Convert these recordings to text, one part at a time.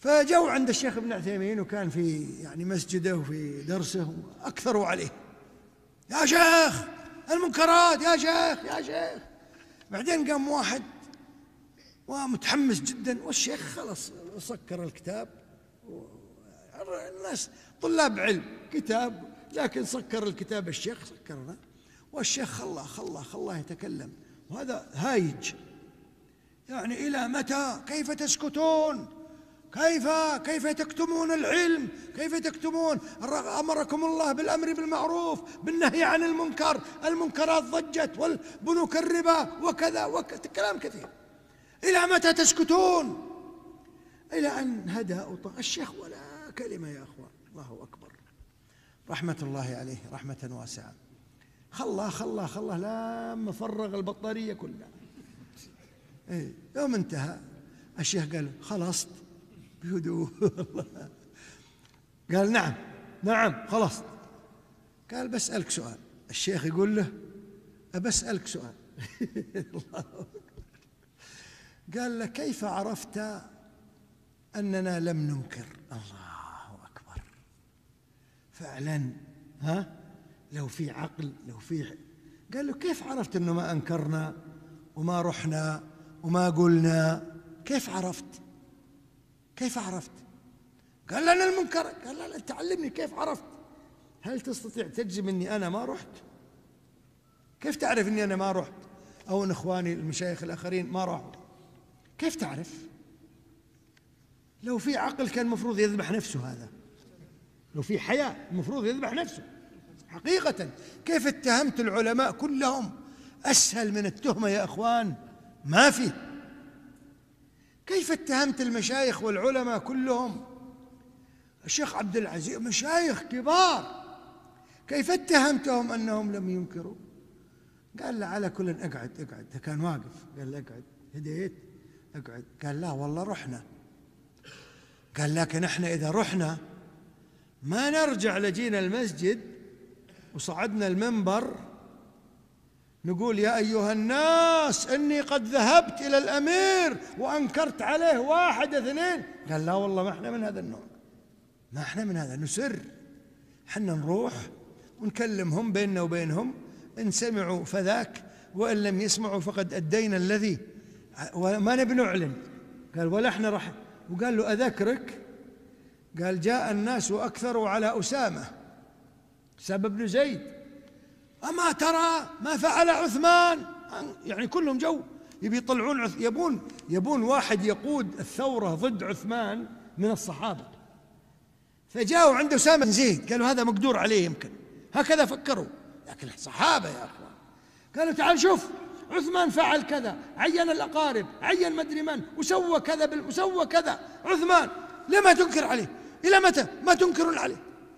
فجوا عند الشيخ ابن عثيمين وكان في يعني مسجده وفي درسه، أكثروا عليه: يا شيخ المنكرات، يا شيخ يا شيخ. بعدين قام واحد ومتحمس جدا، والشيخ خلص سكر الكتاب، الناس طلاب علم كتاب، لكن سكر الكتاب الشيخ، سكرنا، والشيخ خلاه يتكلم، وهذا هايج يعني: إلى متى؟ كيف تسكتون؟ كيف تكتمون العلم؟ كيف تكتمون؟ أمركم الله بالأمر بالمعروف بالنهي عن المنكر، المنكرات ضجت، والبنوك الربا وكذا كلام كثير. إلى متى تسكتون؟ إلى أن هدى الشيخ ولا كلمة يا أخوان. الله أكبر، رحمة الله عليه رحمة واسعة. خلاه لما فرغ البطارية كلها. يوم انتهى الشيخ قال: خلصت؟ بهدوء. قال: نعم خلصت. قال: بسألك سؤال. الشيخ يقول له: أبسألك سؤال. قال له: كيف عرفت أننا لم ننكر؟ الله أكبر، فعلا لو في عقل، لو في. قال له: كيف عرفت أنه ما أنكرنا وما رحنا وما قلنا؟ كيف عرفت؟ قال: لنا المنكر. قال: لا تعلمني كيف عرفت. هل تستطيع تجزم أني أنا ما رحت؟ كيف تعرف أني أنا ما رحت، أو أن إخواني المشايخ الآخرين ما راحوا؟ كيف تعرف؟ لو في عقل كان المفروض يذبح نفسه، هذا لو في حياة المفروض يذبح نفسه حقيقة. كيف اتهمت العلماء كلهم؟ أسهل من التهمة يا أخوان ما في. كيف اتهمت المشايخ والعلماء كلهم؟ الشيخ عبد العزيز مشايخ كبار، كيف اتهمتهم أنهم لم ينكروا؟ قال له: على كل اقعد. كان واقف، قال له: اقعد. هديت، اقعد. قال: لا والله رحنا. قال: لكن احنا إذا رحنا ما نرجع لجينا المسجد وصعدنا المنبر نقول: يا أيها الناس إني قد ذهبت إلى الأمير وأنكرت عليه 1 2. قال: لا والله ما احنا من هذا النوع، ما احنا من هذا، نسر. حنا نروح ونكلمهم بيننا وبينهم، إن سمعوا فذاك، وإن لم يسمعوا فقد أدينا الذي، وما نبي نعلن. قال: ولا احنا راح. وقال له: أذكرك، قال: جاء الناس وأكثروا على أسامة سبب بن زيد، أما ترى ما فعل عثمان؟ يعني كلهم جو يبي يطلعون يبون واحد يقود الثورة ضد عثمان من الصحابة. فجاءوا عند أسامة بن زيد قالوا: هذا مقدور عليه، يمكن هكذا فكروا، لكن الصحابة يا أخوان قالوا: تعال شوف، عثمان فعل كذا، عين الأقارب، عين مدري من، وسوى كذا وسوى كذا. عثمان لما تنكر عليه؟ إلى متى ما تنكرون عليه؟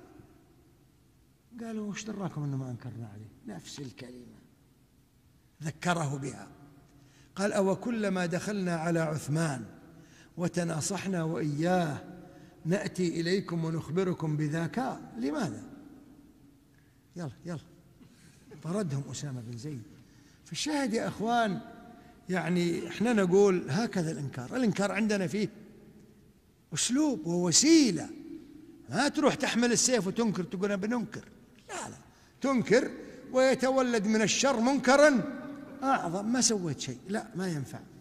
قالوا: وش دراكم أنه ما أنكرنا عليه؟ نفس الكلمة ذكره بها. قال: أو كلما دخلنا على عثمان وتناصحنا وإياه نأتي إليكم ونخبركم بذاك؟ لماذا؟ يلا طردهم أسامة بن زيد. فالشاهد يا أخوان، يعني إحنا نقول هكذا الإنكار عندنا فيه أسلوب ووسيلة. ما تروح تحمل السيف وتنكر تقول أنا بننكر، لا تنكر ويتولد من الشر منكرا أعظم. ما سويت شيء، لا ما ينفع.